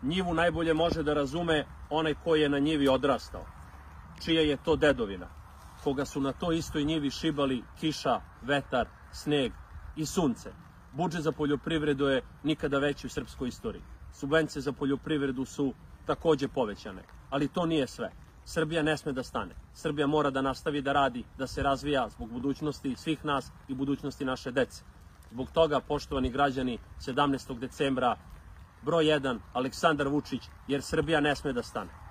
Njivu najbolje može da razume onaj koji je na njivi odrastao, čija je to dedovina, koga su na toj istoj njivi šibali kiša, vetar, sneg i sunce. Budžet za poljoprivredu je nikada veći u srpskoj istoriji. Subvencije za poljoprivredu su takođe povećane, ali to nije sve. Srbija ne sme da stane. Srbija mora da nastavi da radi, da se razvija zbog budućnosti svih nas i budućnosti naše dece. Zbog toga, poštovani građani, 17. decembra, broj 1, Aleksandar Vučić, jer Srbija ne sme da stane.